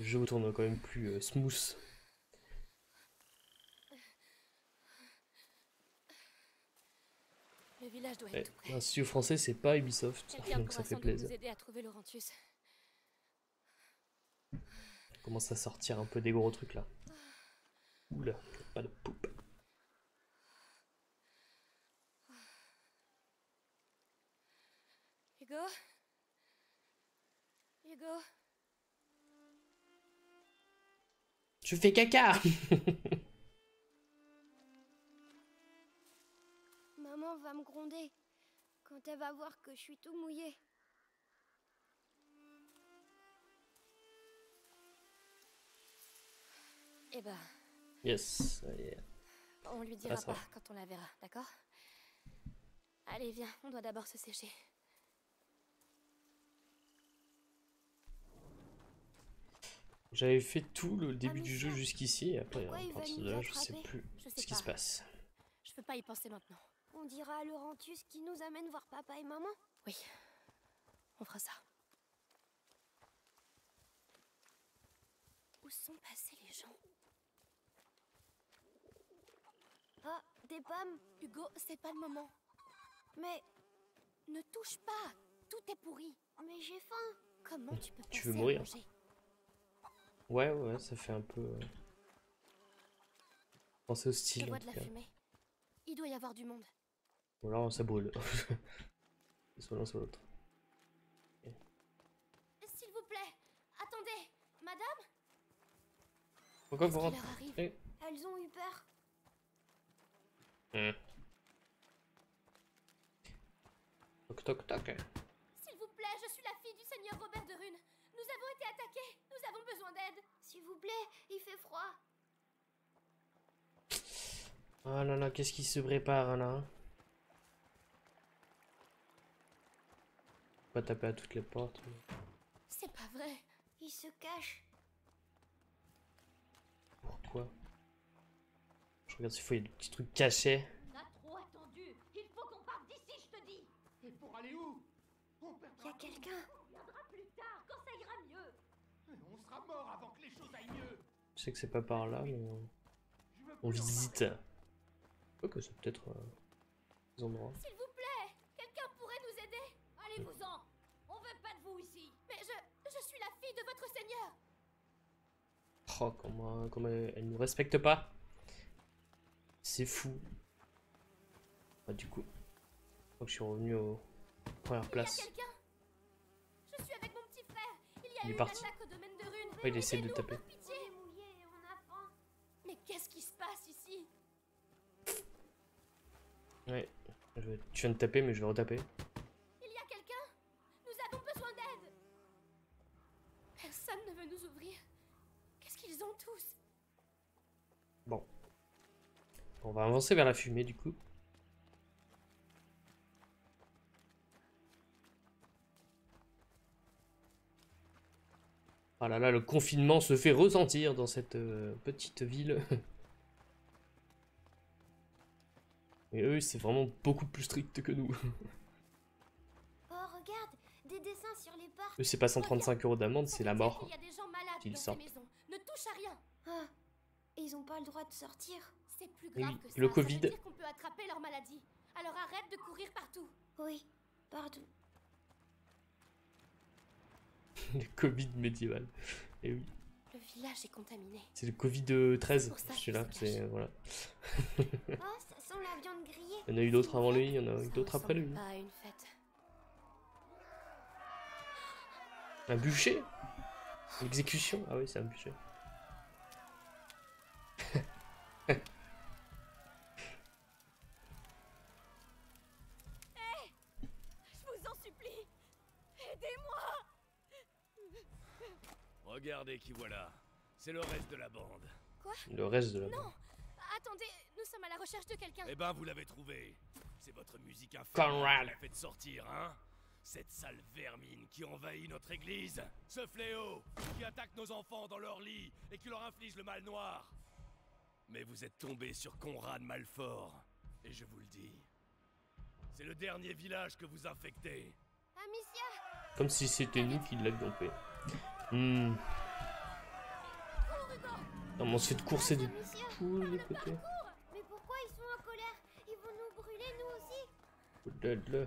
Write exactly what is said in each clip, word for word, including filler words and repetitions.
Le jeu tourne quand même plus euh, smooth. Le village doit Ouais, être tout près. un studio français, c'est pas Ubisoft, Quelqu'un donc pourra ça fait sans doute plaisir. nous aider à trouver Laurentius. On commence à sortir un peu des gros trucs là. Oula, pas de poupe. Hugo Hugo Je fais caca. Maman va me gronder quand elle va voir que je suis tout mouillé. Eh ben, Yes, yeah. on lui dira Ah, ça pas va. quand on la verra, d'accord? Allez, viens, on doit d'abord se sécher. J'avais fait tout le début Amicia, du jeu jusqu'ici, et après, pourquoi à il va partir nous de là, je sais attraper? plus Je sais ce qui pas. se passe. Je peux pas y penser maintenant. On dira à Laurentius qui nous amène voir papa et maman. Oui, on fera ça. Où sont passés les gens? Ah, des pommes. Hugo, c'est pas le moment. Mais, Ne touche pas. Tout est pourri. mais j'ai faim. Comment tu peux Tu penser veux à mourir? manger? Ouais, ouais, ça fait un peu... Euh... penser au Je style, en vois de tout la cas. fumée. Il doit y avoir du monde. Ou alors, ça brûle. Soit l'un, soit l'autre. S'il vous plaît, attendez. Madame? Pourquoi Qu'est-ce vous qui leur arrive? rentrez? Elles ont eu peur. Hmm. Toc toc toc. S'il vous plaît, je suis la fille du seigneur Robert de Rune. Nous avons été attaqués. Nous avons besoin d'aide. S'il vous plaît, il fait froid. Oh là là, qu'est-ce qui se prépare là? Pas taper à toutes les portes. C'est pas vrai. Il se cache. Pourquoi? Je regarde s'il faut, il y a des petits trucs cachés. On a trop attendu. Il faut qu'on parte d'ici, je te dis. Et pour aller où? On Il perdra y a quelqu'un. On viendra plus tard, quand ça ira mieux. tout. On sera mort avant que les choses aillent mieux. Je sais que c'est pas par là, mais on, Je veux on plus en visite. Quoique c'est peut-être euh, des endroits. S'il vous plaît, quelqu'un pourrait nous aider. Allez-vous-en. On veut pas de vous ici. Mais je, je suis la fille de votre seigneur. Oh, comment, comment elle, elle nous respecte pas. C'est fou. Ah, du coup, je crois que je suis revenu aux premières Il y a places. quelqu'un. Je suis avec mon petit frère. Il y a Il eu est une parti. attaque au domaine de Rune. Ouais, il essaie de Aidez-nous, taper. par pitié. On est mouillé et on a faim. Mais qu'est-ce qui se passe ici? Ouais, je vais- tu viens de taper, mais je vais retaper. Il y a quelqu'un? Nous avons besoin d'aide. Personne ne veut nous ouvrir. Qu'est-ce qu'ils ont tous? Bon. On va avancer vers la fumée, du coup. Ah là là, le confinement se fait ressentir dans cette euh, petite ville. Et eux, c'est vraiment beaucoup plus strict que nous. Oh, regarde, des dessins sur les portes. Eux, c'est pas cent trente-cinq euros d'amende, c'est la mort. Il y a des gens malades S'ils dans ces sortent. maisons. Ne touche à rien. Ah, ils ont pas le droit de sortir. C'est plus Oui, grave que ça. le Ça Covid. veut dire qu'on peut attraper leur maladie. Alors arrête de courir partout. Oui, pardon. Le Covid médiéval. Et oui. Le village est contaminé. C'est le Covid treize, Pour ça celui-là. qu'il se C'est, cache. voilà. Oh, ça sent la viande grillée. Il y en a eu d'autres avant lui, il y en a eu Ça d'autres après ressemble lui. pas à une fête. Un bûcher? Exécution? Ah oui, c'est un bûcher. Je vous en supplie. Aidez-moi. Regardez qui voilà. C'est le reste de la bande. Le reste de la... Non. Attendez, nous sommes à la recherche de quelqu'un. Eh ben, vous l'avez trouvé. C'est votre musique infernale Conrad. qui l'a fait sortir, hein? Cette sale vermine qui envahit notre église. Ce fléau qui attaque nos enfants dans leur lit et qui leur inflige le mal noir. Mais vous êtes tombé sur Conrad Malfort. Et je vous le dis. C'est le dernier village que vous infectez. Amicia, Comme si c'était nous qui l'avions fait. Hmm. Non, mais on se fait de courser de Amicia, tous par les le côtés. parcours. Mais pourquoi ils sont en colère? Ils vont nous brûler, nous aussi. Là, là.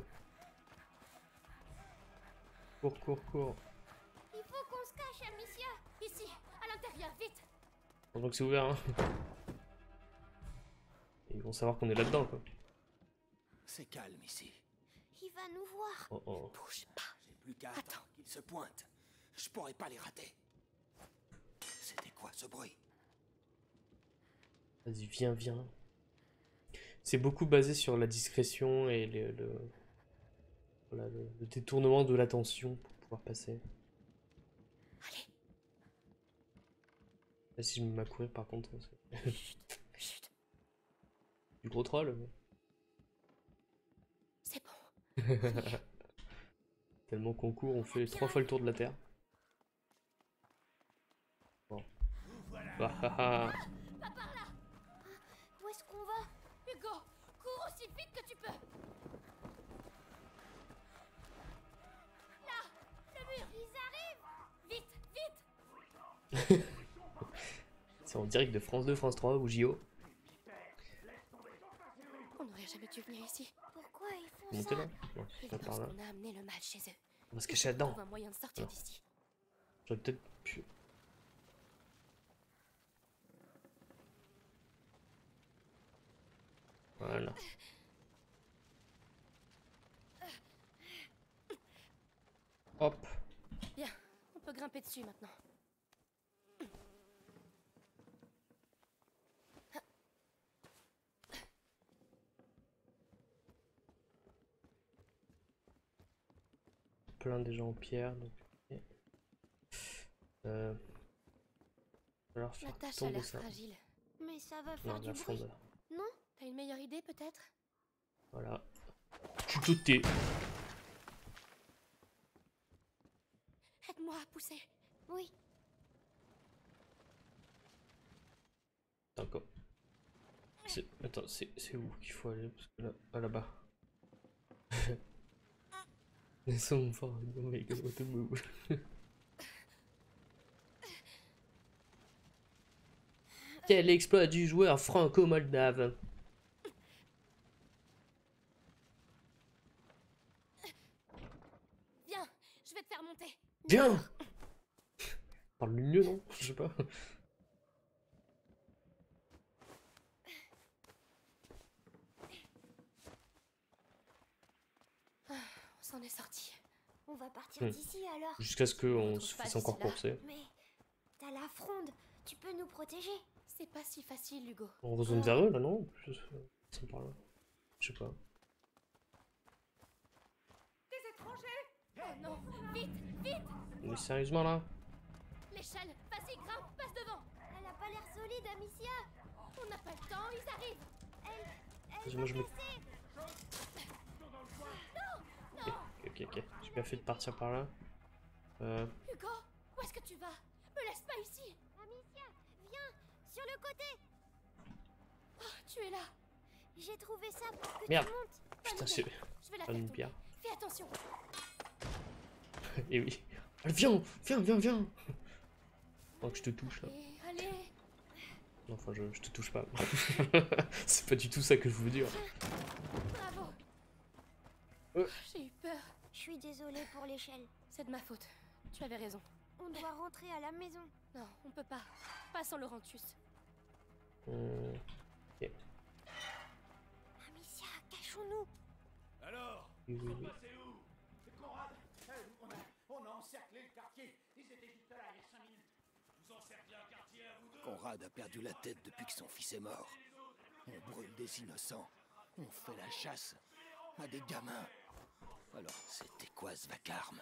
Cours, cours, cours. Il faut qu'on se cache, Amicia. Ici, à l'intérieur, vite. Heureusement que c'est ouvert, hein. Ils vont savoir qu'on est là-dedans, quoi. C'est calme ici. Il va nous voir. Oh oh. Bouge pas. J'ai plus qu'à attendre qu'ils se pointent. Je pourrais pas les rater. C'était quoi ce bruit? Vas-y, viens, viens. C'est beaucoup basé sur la discrétion et le, le, voilà, le, le détournement de l'attention pour pouvoir passer. Allez. Là, si je me mets à courir, par contre, c'est Chut, du gros troll. mais- c'est bon. Tellement qu'on court, on fait trois fois le tour de la Terre. Bon. Ah, ah, ah. Où est-ce qu'on va? Hugo, cours aussi vite que tu peux. Là, le mur. Ils arrivent. Vite, vite. C'est en direct de France deux, France trois ou J O. On n'aurait jamais dû venir ici. Pourquoi ils font Montez ça? là. Non, Ils pas par pensent là. qu'on a amené le mal chez eux. On va se cacher là-dedans. Trouve un moyen de sortir Non. d'ici. J'aurais peut-être pu. Voilà. Hop. Bien, on peut grimper dessus maintenant. Plein déjà en pierre. Donc... Euh... Il va falloir La faire tâche a tomber l'air ça. fragile. Mais ça va faire Non, du la bruit. fonde. Non? T'as une meilleure idée peut-être? Voilà. Tu te tais. Aide-moi à pousser. Oui. D'accord. C'est- Attends, c'est c'est où qu'il faut aller? Parce que là, ah, là-bas. Ils sont forts. Oh my god, what the move. Quel exploit du joueur franco-moldave. Viens, je vais te faire monter. Viens. Parle mieux, non? Je sais pas. On s'en est sorti. On va partir Hmm. d'ici alors. Jusqu'à ce On qu'on retrouve se pas fasse encore d'ici là. courser. Mais t'as la fronde. Tu peux nous protéger. C'est pas si facile, Hugo. On retourne vers eux là, non? Je sais pas. par là. Je sais pas. Oh non, vite, vite. Mais sérieusement là? L'échelle, vas-y, grimpe, passe devant. Elle a pas l'air solide, Amicia. On n'a pas le temps, ils arrivent. Elle Moi je me. Non, Ok, ok, ok. J'ai bien fait de partir par là. Euh. Hugo, où est-ce que tu vas? Me laisse pas ici. Amicia, viens sur le côté. Oh, tu es là. J'ai trouvé ça pour que Merde. tu montes. Putain, Bonne c'est. idée. Je vais la Pas faire une tomber. pierre. Fais attention. Et oui. Allez, viens, viens, viens, viens. Oh, que je te touche là. Allez, allez. Non, enfin, je, je te touche pas. C'est pas du tout ça que je veux dire. Bravo. Euh. J'ai eu peur. Je suis désolée pour l'échelle. C'est de ma faute. Tu avais raison. On doit rentrer à la maison. Non, on peut pas. Pas sans Laurentius. Hum, Amicia, cachons-nous. Alors, oui, oui, oui. C'est où? C'est Conrad. Eh, on, a, on a encerclé le quartier. Ils étaient juste là il y a cinq minutes. vous encerclez un quartier à vous deux. Conrad a perdu la tête depuis que son fils est mort. On brûle des innocents. On fait la chasse à des gamins. Alors, c'était quoi ce vacarme?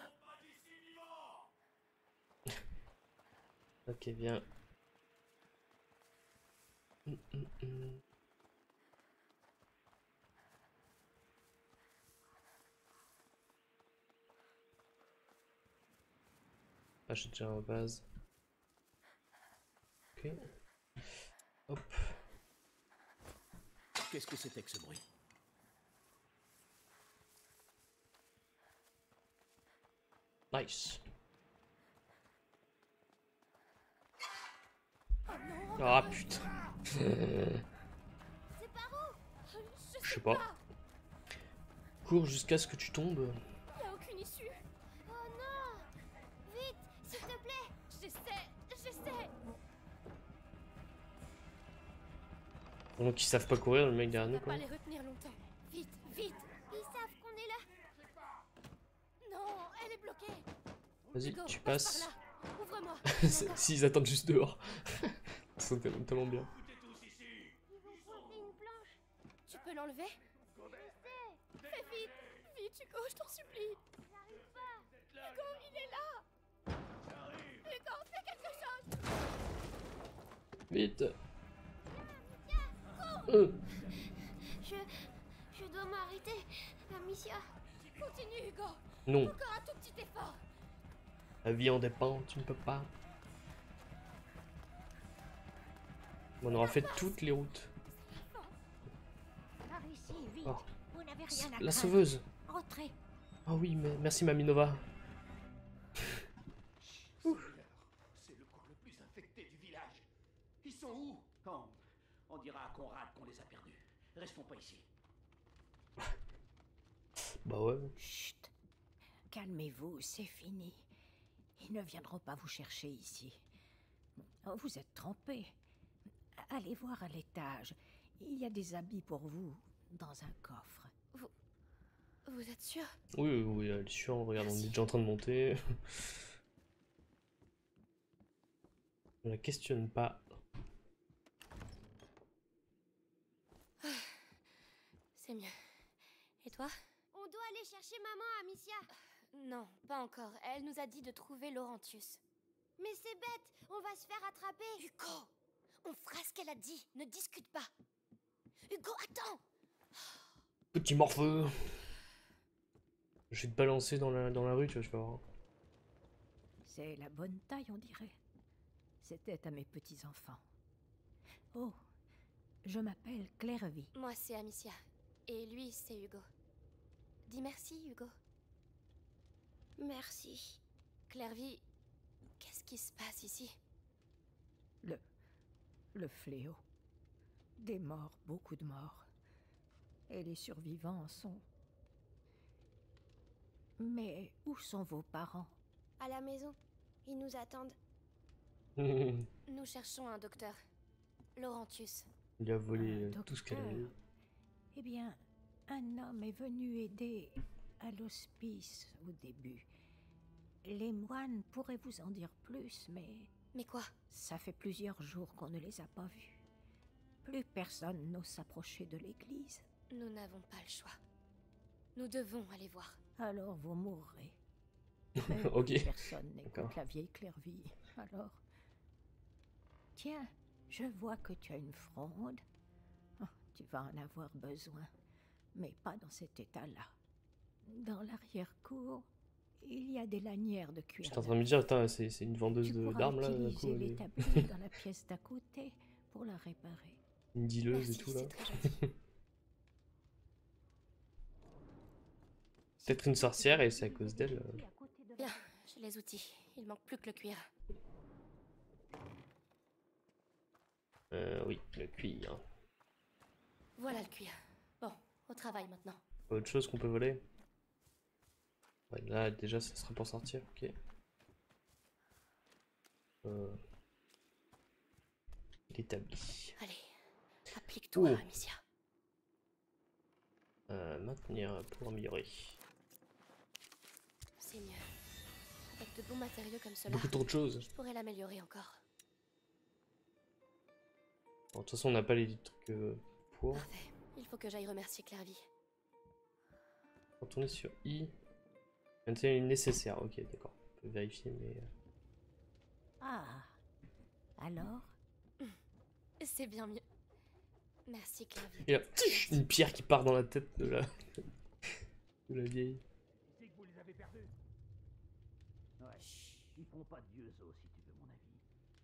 Ok, viens. Hum, hum, hum. Ah, j'ai déjà un vase. Ok. Hop. Qu'est-ce que c'était que ce bruit? Nice. Oh non. Ah putain. C'est par où? Je sais pas. Cours jusqu'à ce que tu tombes. Y a aucune issue. Oh non! Vite, s'il te plaît! J'essaie, j'essaie. Donc ils savent pas courir, le mec derrière On nous va quoi. pas les retenir longtemps. Vite, vite. Ils savent qu'on est là. Non, elle est bloquée. Vas-y, Hugo, tu passe passes. par là. Ouvre-moi. C'est- S'ils attendent juste dehors. Ils sont tellement, tellement bien. Ils vont pointer une planche. Tu peux l'enlever? Fais vite, vite Hugo, je t'en supplie. J'arrive pas. Hugo, il est là. Hugo, fais quelque chose. Vite. Euh. Je... Je dois m'arrêter. Amicia. Continue Hugo. Non, Encore un tout petit effort. la vie en dépend, tu ne peux pas. On aura fait toutes les routes. Par ici, vite. Oh. Vous n'avez rien à La craindre. sauveuse. Entrez. Ah oui, mais merci Mamie Nova. C'est le coin le plus infecté du village. Ils sont où? On, on dira à Conrad qu'on les a perdus. Restons pas ici. Bah ouais. Chut. Calmez-vous, c'est fini. Ils ne viendront pas vous chercher ici. Oh, vous êtes trompés. Allez voir à l'étage. Il y a des habits pour vous dans un coffre. Vous êtes sûr? Oui, oui, oui, elle est sûre. Regarde, on est déjà en train de monter. On la questionne pas. C'est mieux. Et toi? On doit aller chercher maman, Amicia. Non, pas encore. Elle nous a dit de trouver Laurentius. Mais c'est bête, on va se faire attraper. Hugo, on fera ce qu'elle a dit. Ne discute pas. Hugo, attends. Petit morpheux. Je vais te balancer dans la, dans la rue, tu vois, je vais voir. C'est la bonne taille, on dirait. C'était à mes petits-enfants. Oh, je m'appelle Clairvy. Moi, c'est Amicia. Et lui, c'est Hugo. Dis merci, Hugo. Merci. Clairvy, qu'est-ce qui se passe ici? Le... le fléau. Des morts, beaucoup de morts. Et les survivants sont... Mais où sont vos parents? À la maison, ils nous attendent. Nous cherchons un docteur. Laurentius. Il a volé Un euh, tout ce qu'elle avait. docteur. Eh bien, un homme est venu aider à l'hospice au début. Les moines pourraient vous en dire plus, mais Mais quoi? ça fait plusieurs jours qu'on ne les a pas vus. Plus personne n'ose s'approcher de l'église. Nous n'avons pas le choix. Nous devons aller voir. Alors vous mourrez. Mais Ok. personne n'écoute D'accord. la vieille Clairvy. Alors... Tiens, je vois que tu as une fronde. Oh, tu vas en avoir besoin. Mais pas dans cet état-là. Dans l'arrière-cour, il y a des lanières de cuir. J'étais en train de me dire, attends, c'est c'est une vendeuse Tu de- pourras d'armes là, d'un coup, utiliser elle est- l'établi dans la pièce d'à côté pour la réparer. une dealeuse Merci, et tout là. c'est très gentil. Peut-être une sorcière et c'est à cause d'elle. euh. Bien, j'ai les outils. Il manque plus que le cuir. Euh, oui, le cuir. Voilà le cuir. Bon, au travail maintenant. Autre chose qu'on peut voler? Ouais, là déjà ça sera pour sortir, ok. Euh... L'établi. Allez, applique-toi, Oh. Amicia. Euh, maintenir pour améliorer. C'est mieux. Avec de bons matériaux comme cela, Beaucoup trop de choses. je pourrais l'améliorer encore. Bon, de toute façon on n'a pas les trucs euh, pour. Parfait. Il faut que j'aille remercier Clairvy. Quand on est sur I, maintenir nécessaire. Ok, d'accord. On peut vérifier, mais. euh, Ah, alors? C'est bien mieux. Merci, Clairvy. Et là, tch, une pierre qui part dans la tête de la, de la vieille. C'est que vous les avez perdus. Ouais, ils font pas de vieux os si tu veux mon avis.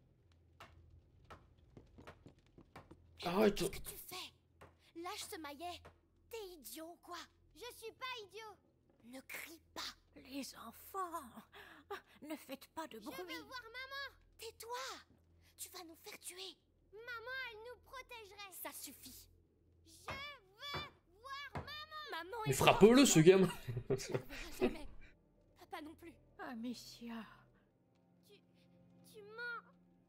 Arrête! Qu'est-ce que tu fais? Lâche ce maillet. T'es idiot ou quoi? Je suis pas idiot. Ne crie pas. Les enfants! Ne faites pas de Je bruit! veux voir maman. Tais-toi. Tu vas nous faire tuer. Maman, elle nous protégerait. Ça suffit. Je veux voir maman. Maman Mais est frappe-le, ce gamin. morte. Je la verrai jamais. Papa non plus. Amicia. Tu... tu mens.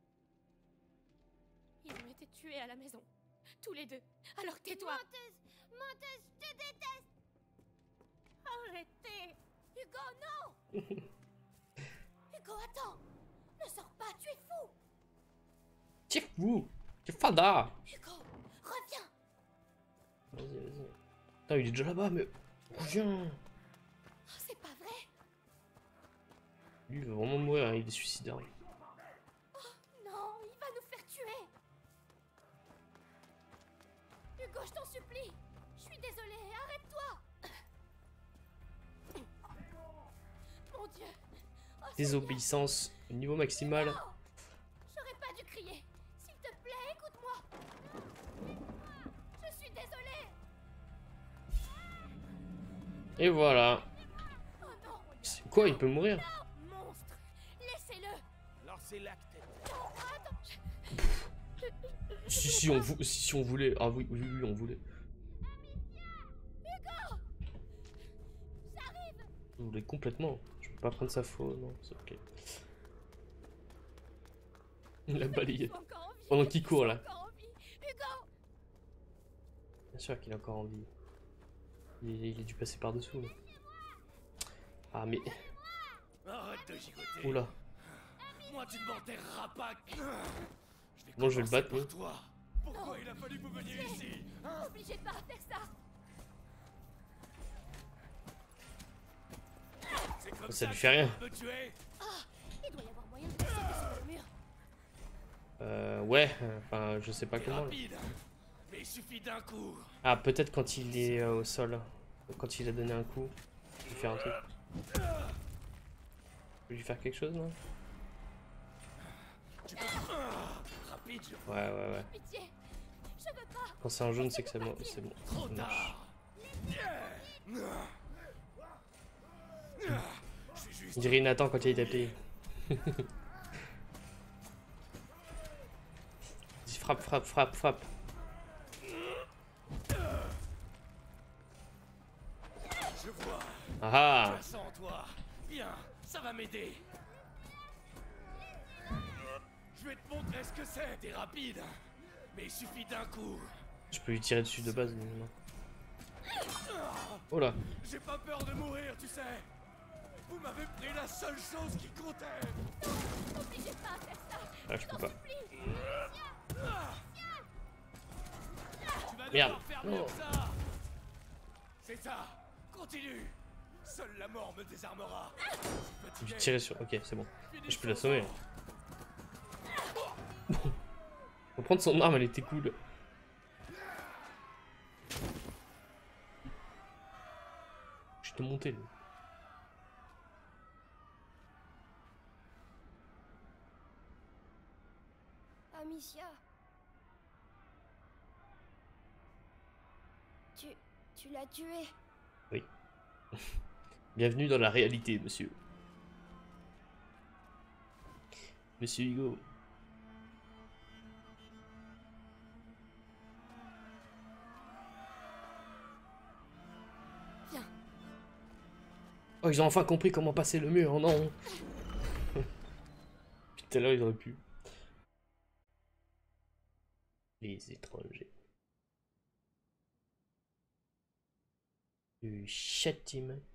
Ils ont été tués à la maison. Tous les deux. Alors tais-toi. Menteuse, menteuse, je te déteste. Arrêtez. Hugo, non. Hugo, attends. Ne sors pas, tu es fou. C'est fou. C'est fada. Hugo, reviens. Vas-y, vas-y. Putain, il est déjà là-bas, mais... Reviens. Oh, c'est pas vrai. Lui, il veut vraiment mourir, hein, il est suicidaire. Non, il va nous faire tuer. Hugo, je t'en supplie. Je suis désolée, arrête-toi. Mon Dieu. Oh, Désobéissance au niveau maximal. Seigneur. Non. J'aurais pas dû crier. S'il te plaît, écoute-moi. Je suis désolée. Et voilà. Oh non. C'est quoi, il peut mourir? Non, monstre. Laissez-le. Lancez l'acte. Non, attends. Si, si, on, vou- si, si on voulait. Ah oui, oui, oui, on voulait. J'arrive. On voulait complètement. Je peux pas prendre sa faute, non, c'est ok. Il a balayé. Ils sont encore en vie. Pendant qu'il court, là. Ils sont encore en vie. Hugo. Bien sûr qu'il est encore en vie. Il, il a dû passer par-dessous. Ah, mais... Arrête de gigoter. Oula. Moi, tu ne m'enterreras pas. Je vais Bon, je vais le commencer battre, par oui. toi. Pourquoi il a fallu que vous veniez ici, hein? N'obligez pas à faire ça. C'est comme Ça lui que fait rien. tu veux me tuer? Il doit y avoir moyen de passer sur le mur. Euh, ouais, enfin, je sais pas C'est comment. là. rapide, mais il suffit d'un coup. Ah, peut-être quand il est euh, au sol. Quand il a donné un coup. Je vais lui faire un truc. Je peux lui faire quelque chose, non? Tu peux... Rapide, je... Ouais, ouais, ouais. Pitié. Je veux pas. Quand c'est un jaune, c'est que c'est bon. C'est bon. Trop Ça marche. tard. Je suis juste... On dirait Nathan quand il a tapé. Dis frappe, frappe, frappe, frappe. Je vois. Ah Je sens toi. Bien, ça va m'aider. Je vais te montrer ce que c'est. T'es rapide, mais il suffit d'un coup. Je peux lui tirer dessus de base. Mais non. Oh là. J'ai pas peur de mourir, tu sais. Vous m'avez pris la seule chose qui comptait. N'obligez pas à faire ça. Ah, je peux pas. Tu vas Merde. devoir faire Non. mieux que ça. C'est ça. Continue. Seule la mort me désarmera. Je suis Je fatigué. vais tirer sur. Ok, c'est bon. Je peux l'assommer. Faut prendre son arme, elle était cool. Je te monté. Amicia. Tu... tu l'as tué. Oui. Bienvenue dans la réalité, monsieur. Monsieur Hugo. Viens. Oh, ils ont enfin compris comment passer le mur, non. Puis tout à l'heure, ils auraient pu. Les étrangers. Du châtiment.